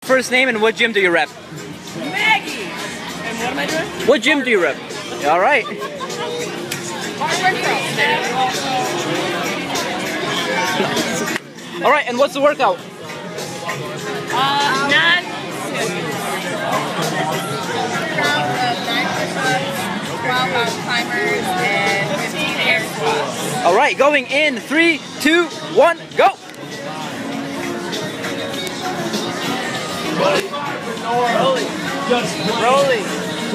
First name and what gym do you rep? Maggie! And what am I doing? What gym do you rep? All right. All right, and what's the workout? Not 12 mountain climbers and 15 air squats. All right, going in 3, 2, 1, go! Rolling.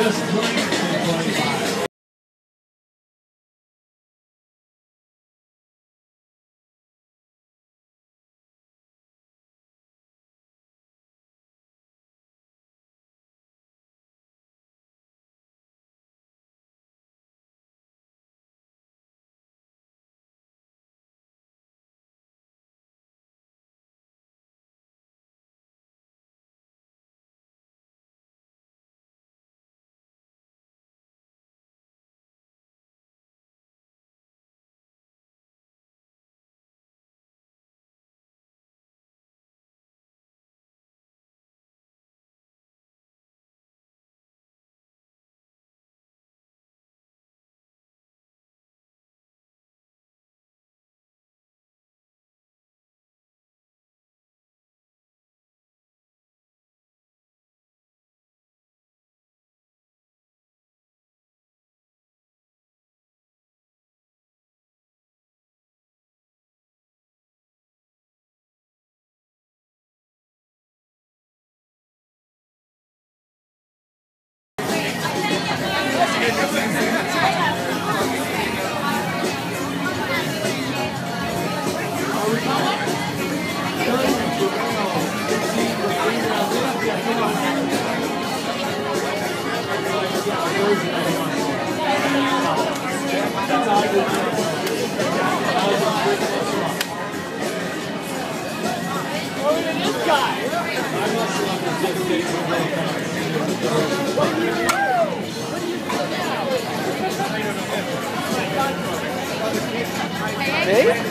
Hey?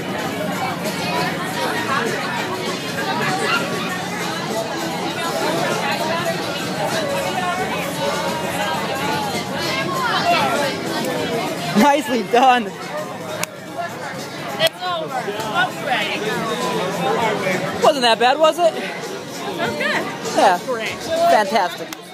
Nicely done. It's over. Smoke's ready. Wasn't that bad, was it? That's good. Yeah. Great. Fantastic.